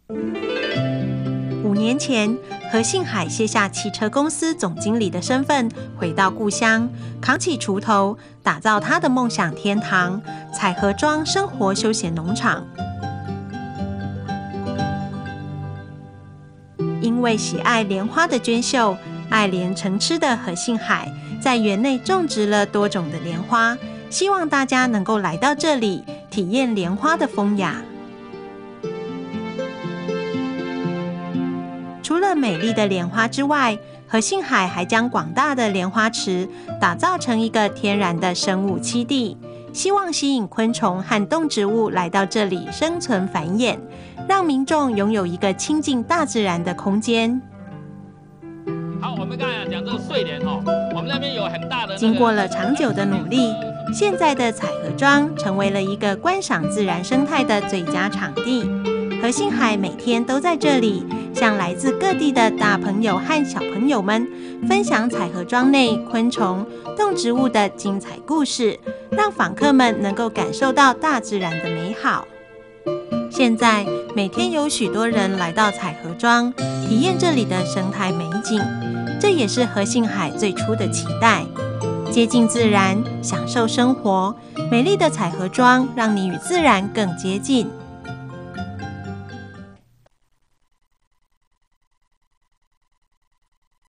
5年前，何信海卸下汽车公司总经理的身份，回到故乡，扛起锄头，打造他的梦想天堂——彩荷庄生活休闲农场。因为喜爱莲花的娟秀，爱莲成痴的何信海，在园内种植了多种的莲花，希望大家能够来到这里，体验莲花的风雅。除了美丽的莲花之外，何信海还将广大的莲花池打造成一个天然的生物栖地，希望吸引昆虫和动植物来到这里生存繁衍，让民众拥有一个亲近大自然的空间。 好，我们刚才讲这个睡莲我们那边有很大的。 经过了长久的努力，现在的彩荷庄成为了一个观赏自然生态的最佳场地。何信海每天都在这里，向来自各地的大朋友和小朋友们分享彩荷庄内昆虫、动植物的精彩故事，让访客们能够感受到大自然的美好。现在每天有许多人来到彩荷庄，体验这里的生态美景，这也是何信海最初的期待。接近自然，享受生活，美丽的彩荷庄让你与自然更接近。